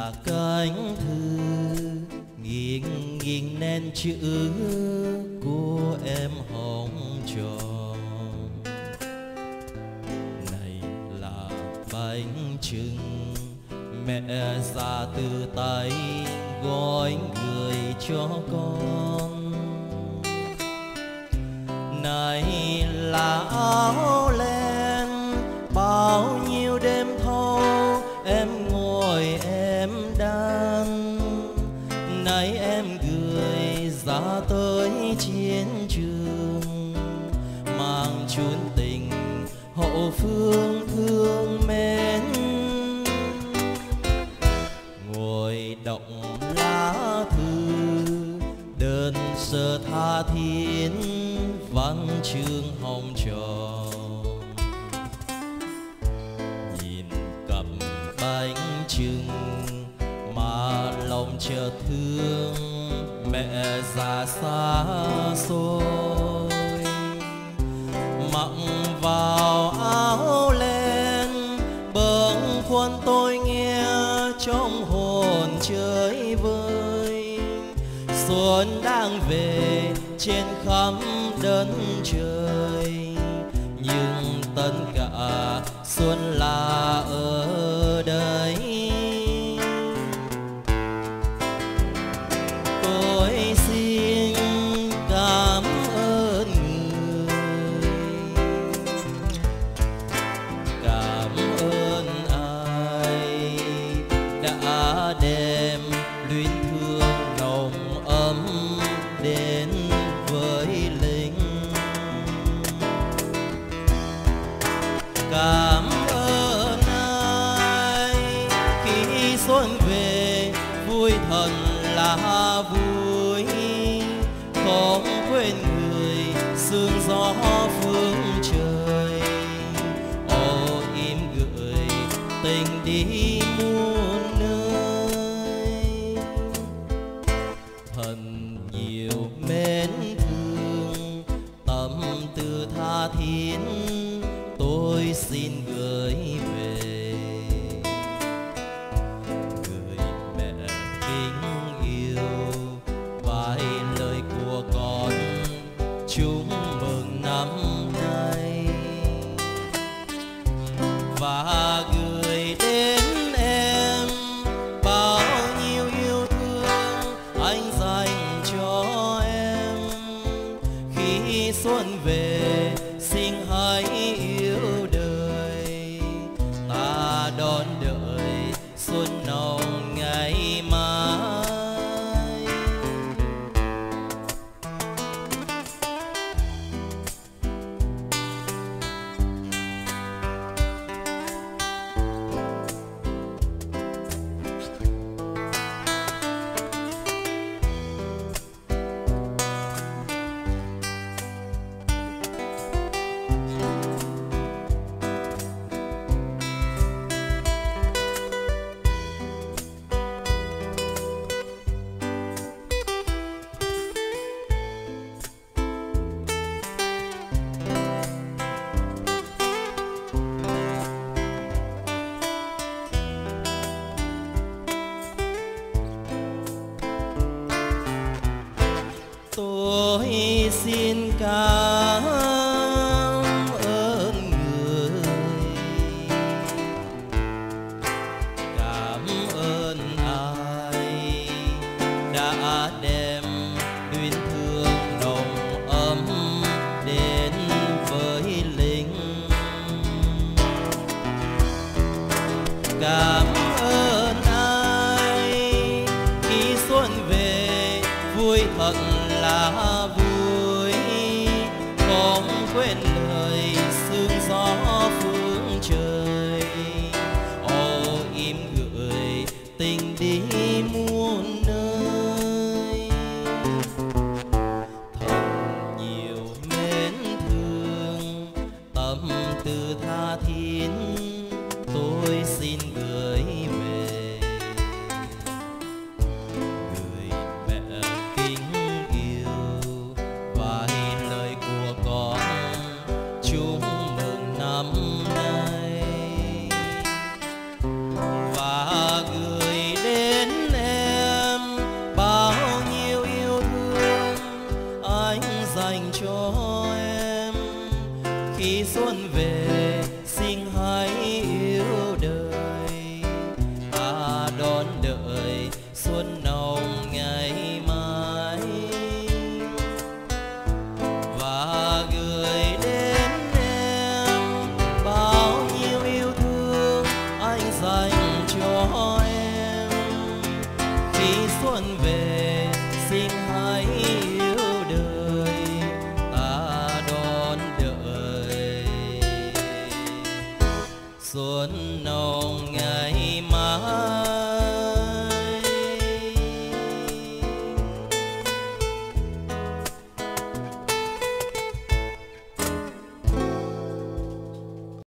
là cánh thư nghiêng nghiêng nên chữ của em hồng tròn. Này là bánh chưng mẹ già từ tay gói gửi cho con. Này là áo len bao nhiêu đêm thâu em ngồi em đan. Này em gửi ra tới chiến trường mang chốn tình hậu phương thương mến. Ngồi động lá thư đơn sơ tha thiết văn chương hồng tròn. Nhìn cầm bánh chưng mà lòng chợt thương mẹ già xa xôi. Mặc vào áo len bâng khuâng tôi nghe trong hồn chơi vơi. Xuân đang về trên khắp đất trời nhưng tất cả xuân là ở đây. Tôi xin cảm ơn người, cảm ơn ai đã đem luyến thương nồng ấm đến với lính. Cảm ơn ai khi xuân về vui thật là vui. Không quên người sương gió phương trời. Ô im gửi tình đi muôn nơi. Thật nhiều mến thương tâm tư tha thiết tôi xin gửi về. Người mẹ kính yêu vài lời của con chúc mừng năm nay. Và gửi đến em bao nhiêu yêu thương anh dành cho em. Khi xuân về xin hãy yêu đời, ta đón đợi xuân nồng ngày mai. Tôi xin cảm ơn người, cảm ơn ai đã đem luyến thương nồng ấm đến với lính. Cảm ơn ai khi xuân về vui thật là vui. Không quên lời sương gió phương trời. Ô im gửi tình đi muôn nơi. Thật nhiều mến thương tâm tư tha thiết tôi xin gửi về. Người mẹ kính yêu vài lời của con chúc mừng năm nay. Và gửi đến về xin hãy